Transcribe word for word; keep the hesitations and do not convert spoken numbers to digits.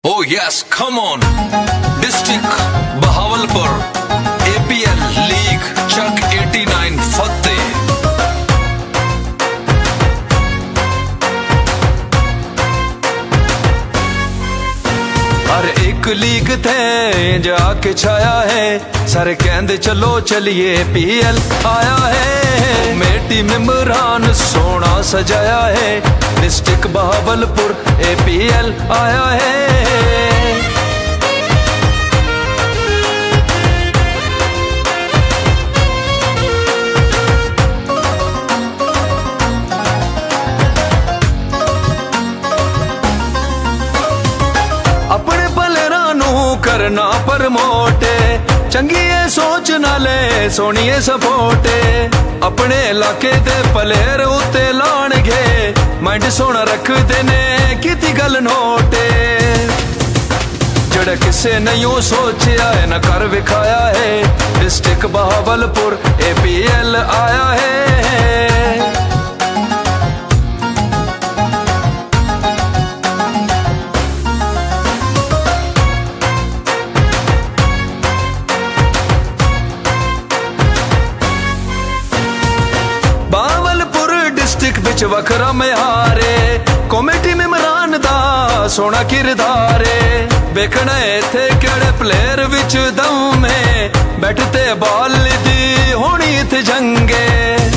Oh yes, come on. District Bahawalpur A P L League Chuck eighty-nine Fateh। हर एक league थे जाके छाया है, सारे कहते चलो चलिए पी एल आया है। मेरी टीम इमरान सोना सजाया है, district Bahawalpur A P L आया है। अपने पलेरा नू करना प्रमोटे, चंगी है सोच नाले सोनिए सपोर्टे। अपने इलाके दे पलेर उत्ते लाणगे, माइंड सोना रखते ने किती गल नोटे। जड़ा किसे नहीं सोचिया है न कर विखाया है, district Bahawalpur A P L आया है। विच वखरा में हारे कमेटी में इमरान दा सोना किरदारे। वेखना इथे केड़े प्लेयर विच दम में बैठते बॉल दी होनी इथे जंगे।